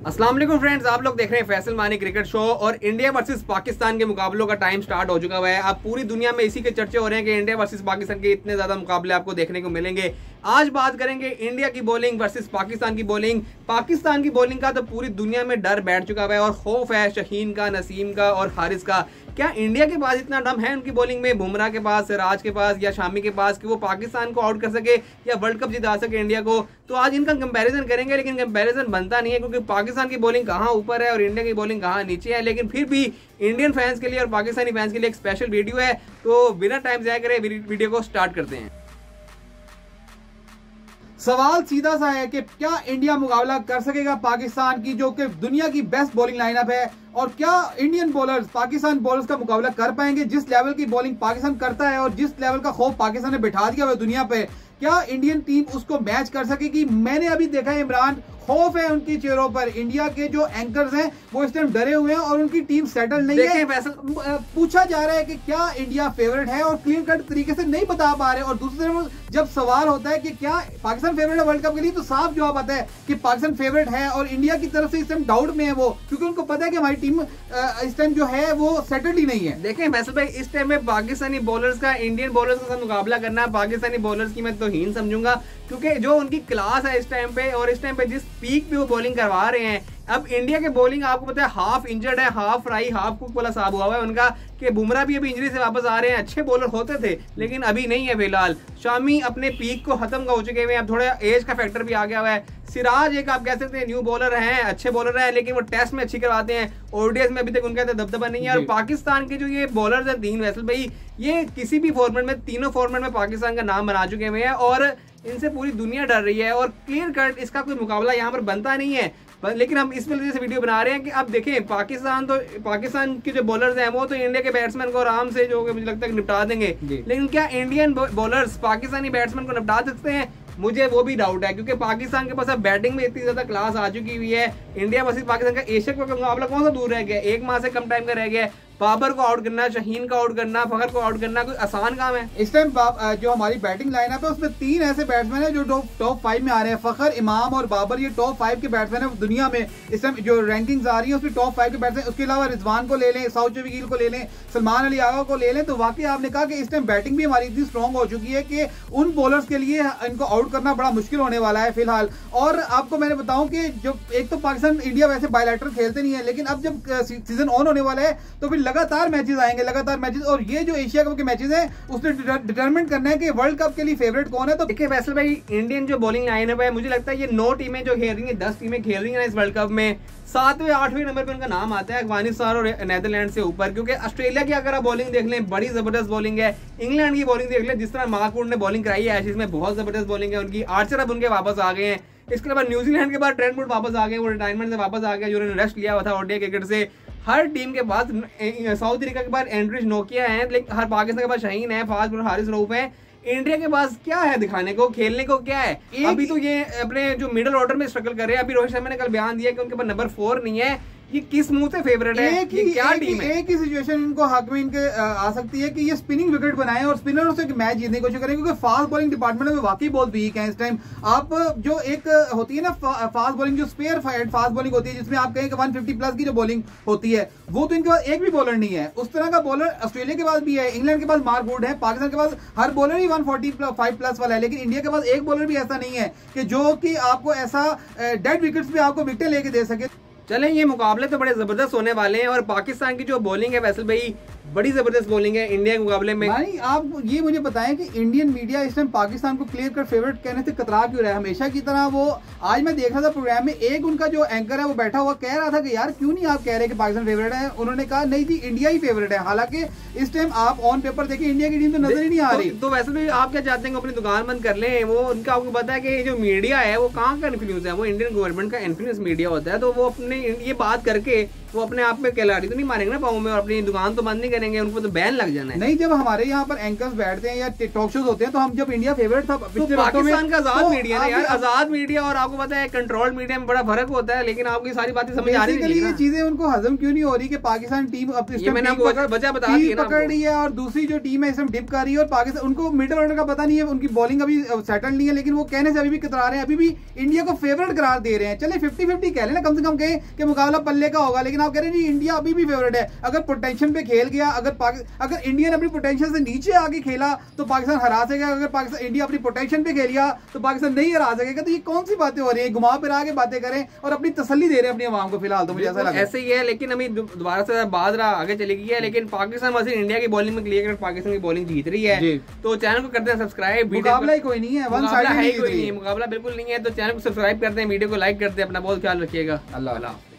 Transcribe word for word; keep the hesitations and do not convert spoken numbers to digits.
अस्सलाम वालेकुम फ्रेंड्स, आप लोग देख रहे हैं फैसल मानी क्रिकेट शो और इंडिया वर्सेस पाकिस्तान के मुकाबलों का टाइम स्टार्ट हो चुका हुआ है। अब पूरी दुनिया में इसी के चर्चे हो रहे हैं कि इंडिया वर्सेस पाकिस्तान के इतने ज्यादा मुकाबले आपको देखने को मिलेंगे। आज बात करेंगे इंडिया की बॉलिंग वर्सेस पाकिस्तान की बॉलिंग। पाकिस्तान की बॉलिंग का तो पूरी दुनिया में डर बैठ चुका हुआ है और खौफ है शहीन का, नसीम का और हारिस का। क्या इंडिया के पास इतना दम है उनकी बॉलिंग में, बुमराह के पास, सिराज के पास या शामी के पास, कि वो पाकिस्तान को आउट कर सके या वर्ल्ड कप जिता सके इंडिया को? तो आज इनका कंपैरिजन करेंगे, लेकिन कंपैरिजन बनता नहीं है क्योंकि पाकिस्तान की बॉलिंग कहाँ ऊपर है और इंडिया की बॉलिंग कहाँ नीचे है। लेकिन फिर भी इंडियन फैंस के लिए और पाकिस्तानी फैंस के लिए एक स्पेशल वीडियो है, तो बिना टाइम जाया करे वीडियो को स्टार्ट करते हैं। सवाल सीधा सा है कि क्या इंडिया मुकाबला कर सकेगा पाकिस्तान की, जो कि दुनिया की बेस्ट बॉलिंग लाइनअप है, और क्या इंडियन बॉलर्स पाकिस्तान बॉलर्स का मुकाबला कर पाएंगे? जिस लेवल की बॉलिंग पाकिस्तान करता है और जिस लेवल का खौफ पाकिस्तान ने बिठा दिया हुआ दुनिया पे, क्या इंडियन टीम उसको मैच कर सकेगी? मैंने अभी देखा है इमरान, खौफ है उनकी चेहरों पर। इंडिया के जो एंकर्स हैं वो इस टाइम डरे हुए हैं और उनकी टीम सेटल नहीं है। पूछा जा रहा है कि क्या इंडिया फेवरेट है और क्लियर कट तरीके से नहीं बता पा रहे। और दूसरी तरफ जब सवाल होता है कि क्या पाकिस्तान फेवरेट है वर्ल्ड कप के लिए, तो साफ जवाब आता है कि पाकिस्तान फेवरेट है और इंडिया की तरफ से इस टाइम डाउट में है वो, क्योंकि उनको पता है कि हमारी टीम इस टाइम जो है वो सेटल्ड ही नहीं है। देखें फैसल भाई, इस टाइम में पाकिस्तानी बॉलर्स का इंडियन बॉलर्स के साथ मुकाबला करना, पाकिस्तानी बॉलर्स की मैं तो हीन समझूंगा, क्योंकि जो उनकी क्लास है इस टाइम पे और इस टाइम पे जिस पीक पे वो बॉलिंग करवा रहे हैं। अब इंडिया के बॉलिंग आपको पता है हाफ इंजर्ड है, हाफ फ्राई हाफ कुक वाला साहब हुआ है उनका, कि बुमराह भी अभी इंजरी से वापस आ रहे हैं। अच्छे बॉलर होते थे लेकिन अभी नहीं है फिलहाल। शामी अपने पीक को खत्म हो चुके हुए हैं, अब थोड़ा एज का फैक्टर भी आ गया हुआ है। सिराज एक आप कह सकते हैं न्यू बॉलर हैं, अच्छे बॉलर हैं, लेकिन वो टेस्ट में अच्छी करवाते हैं, ओडीआई में अभी तक उनका दबदबा नहीं है। और पाकिस्तान के जो ये बॉलर्स हैं तीन, वैसल भाई, ये किसी भी फॉर्मेट में, तीनों फॉर्मेट में पाकिस्तान का नाम बना चुके हुए हैं और इनसे पूरी दुनिया डर रही है और क्लियर कट इसका कोई मुकाबला यहाँ पर बनता नहीं है। लेकिन हम इस वजह से वीडियो बना रहे हैं कि अब देखें पाकिस्तान तो पाकिस्तान के जो बॉलर्स हैं वो तो इंडिया के बैट्समैन को आराम से जो मुझे लगता है निपटा देंगे, लेकिन क्या इंडियन बॉलर्स पाकिस्तानी बैट्समैन को निपटा सकते हैं? मुझे वो भी डाउट है, क्योंकि पाकिस्तान के पास अब बैटिंग में इतनी ज्यादा क्लास आ चुकी हुई है। इंडिया वर्सेस पाकिस्तान का एशिया कप का मुकाबला कौन सा दूर रह गया, एक माह से कम टाइम का रह गया। बाबर को आउट करना, शहीन को आउट करना, फखर को आउट करना कोई आसान काम है? इस टाइम जो हमारी बैटिंग लाइनअप है उसमें तीन ऐसे बैट्समैन हैं जो टॉप फाइव में आ रहे हैं। फखर, इमाम और बाबर, ये टॉप फाइव के बैट्समैन है दुनिया में। इस टाइम जो रैंकिंग्स आ रही है उसमें टॉप फाइव के बैट्समैन। उसके अलावा रिजवान को ले लें, साउथ गिल को ले लें, सलमान अली आगा को ले लें, तो वाकई आपने कहा कि इस टाइम बैटिंग भी हमारी इतनी स्ट्रॉन्ग हो चुकी है कि उन बॉलर्स के लिए इनको आउट करना बड़ा मुश्किल होने वाला है फिलहाल। और आपको मैंने बताऊं कि जो एक तो पाकिस्तान इंडिया वैसे बायलैटरल खेलते नहीं है, लेकिन अब जब सीजन ऑन होने वाला है तो फिर लगातार मैचेस आएंगे, लगातार मैचेस। और ये जो एशिया कप के मैचेस हैं उसने डिटरमिन करना है कि वर्ल्ड कप के लिए फेवरेट कौन है। तो देखिए फैसल भाई, इंडियन जो बॉलिंग लाइनअप है, मुझे लगता है ये नौ टीमें जो खेल रही हैं, दस टीमें खेल रही हैं इस वर्ल्ड कप में, सातवें आठवें नंबर पे उनका नाम आता है अफगानिस्तान और नेदरलैंड से ऊपर। क्योंकि ऑस्ट्रेलिया की अगर आप बॉलिंग देख लें, बड़ी जबरदस्त बॉलिंग है। इंग्लैंड की बॉलिंग देख लें, जिस तरह मार्कवुड ने बॉलिंग कराई है एशेज में, बहुत जबरदस्त बॉलिंग है उनकी। आर्चर अब उनके वापस आ गए हैं। इसके बाद न्यूजीलैंड के बाद ट्रेंट वुड वापस आ गए, वो रिटायरमेंट से वापस आ गए, जो उन्होंने रेस्ट लिया हुआ था ओडीआई क्रिकेट से। हर टीम के पास, साउथ अफ्रीका के पास एंड्रिच नोकिया है, लेकिन हर पाकिस्तान के पास शाहीन है, फास्ट बॉलर हारिस रऊफ है। इंडिया के पास क्या है दिखाने को, खेलने को क्या है? अभी तो ये अपने जो मिडिल ऑर्डर में स्ट्रगल कर रहे हैं। अभी रोहित शर्मा ने कल बयान दिया कि उनके पास नंबर फोर नहीं है। ये किस मुंह से फेवरेट है? एक ही, क्या एक टीम है? एक ही सिचुएशन इनको हक में इनके आ सकती है कि ये स्पिनिंग विकेट बनाएं और स्पिनरों से मैच जीतने की कोशिश करें, क्योंकि फास्ट बॉलिंग डिपार्टमेंट में वाकई बहुत वीक है इस टाइम। आप जो एक होती है ना फास्ट बॉलिंग, जो स्पेयर फास्ट बॉलिंग होती है, जिसमें आप कहें कि एक सौ पचास प्लस की जो बॉलिंग होती है, वो तो इनके पास एक भी बॉलर नहीं है। उस तरह का बॉलर ऑस्ट्रेलिया के पास भी है, इंग्लैंड के पास मार्कवुड है, पाकिस्तान के पास हर बॉलर ही एक सौ पैंतालीस प्लस वाला है, लेकिन इंडिया के पास एक बॉलर भी ऐसा नहीं है कि जो कि आपको ऐसा डेड विकेट्स पे आपको विकेट लेके दे सके। चलें, ये मुकाबले तो बड़े जबरदस्त होने वाले हैं और पाकिस्तान की जो बॉलिंग है वैसल भाई बड़ी जबरदस्त बॉलिंग है इंडिया के मुकाबले में। भाई आप ये मुझे बताएं कि इंडियन मीडिया इस टाइम पाकिस्तान को क्लियर कर फेवरेट कहने से कतरा क्यों रहा है हमेशा की तरह? वो आज मैं देख रहा था प्रोग्राम में, एक उनका जो एंकर है वो बैठा हुआ कह रहा था कि यार क्यों नहीं आप कह रहे कि पाकिस्तान फेवरेट है? उन्होंने कहा नहीं जी, इंडिया ही फेवरेट है। हालांकि इस टाइम आप ऑन पेपर देखिए इंडिया की टीम तो नजर ही नहीं आ रही। तो, तो वैसे भी आप क्या चाहते हैं अपनी दुकान बंद कर लें? वो उनका आपको पता है कि जो मीडिया है वो कहाँ का इन्फ्लुएंस है, वो इंडियन गवर्नमेंट का इन्फ्लुएंस मीडिया होता है। तो वो अपने ये बात करके वो अपने आप में खिलाड़ी तो नहीं मारेंगे ना पाँव में, और अपनी दुकान तो बंद नहीं करेंगे, उनको तो बैन लग जाना है। नहीं, जब हमारे यहाँ पर एंकर्स बैठते हैं या टॉक शोज होते हैं तो हम जब इंडिया फेवरेट था तो पाकिस्तान का आजाद मीडिया है यार, आजाद मीडिया और आपको पता है कंट्रोल्ड मीडिया में बड़ा फर्क होता है, लेकिन आपकी सारी बातें समझ आ रही है। ये चीजें उनको हजम क्यों नहीं हो रही कि पाकिस्तान टीम वजह बता दी पकड़ रही है और दूसरी जो टीम है इसमें डिप कर रही है, और पाकिस्तान उनको मिडिल ऑर्डर का पता नहीं है, उनकी बॉलिंग अभी सेटल नहीं है, लेकिन वो कहने से अभी भी कतरा रहे हैं, अभी भी इंडिया को फेवरेट करार दे रहे हैं। चले फिफ्टी फिफ्टी कह लेना, कम से कम कहें कि मुकाबला पल्ले का होगा, लेकिन आप कह रहे हैं जी इंडिया अभी भी फेवरेट है। अगर पोटेंशियल पे खेल गया, अगर अगर इंडिया ने अपनी पोटेंशियल से नीचे आके खेला तो पाकिस्तान हरा सकेगा, अगर पाकिस्तान इंडिया अपनी पोटेंशियल पे खेलिया तो पाकिस्तान नहीं हरा सकेगा। तो ये कौन सी बातें हो रही है, घुमा फिरा के बातें करें और अपनी तसल्ली दे रहे हैं अपनी आवाम को। फिलहाल तो मुझे ऐसा लगा ऐसे ही है, लेकिन अभी दोबारा से बाद रहा आगे चली गई है, लेकिन पाकिस्तान वैसे इंडिया की बॉलिंग में क्लियर, पाकिस्तान की बॉलिंग जीत रही है। तो चैनल को करते हैं सब्सक्राइब। मुकाबला ही कोई नहीं है, वन साइड है, कोई नहीं, मुकाबला बिल्कुल नहीं है। तो चैनल को सब्सक्राइब करते हैं, वीडियो को लाइक करते हैं, अपना बहुत ख्याल रखिएगा। अल्लाह।